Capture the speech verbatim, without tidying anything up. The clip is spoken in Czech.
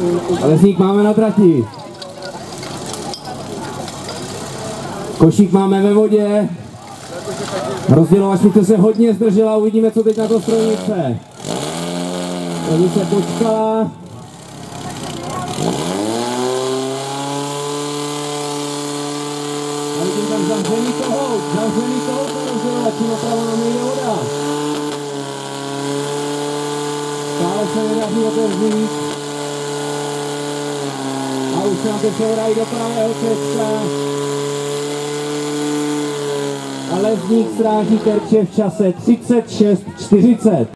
A Lesník máme na trati. Košík máme ve vodě. Rozdělovačnice se hodně zdržela, uvidíme, co teď na to strojnice. Strojnice počkala. A vidím tam zavřený kohout, zavřený kohout na rozdělovači, napravo nám nejde voda. Stále se nedaří otevřít. A už se nám teď převodají do pravého cesta. A Lesník sráží terče v čase třicet šest čtyřicet.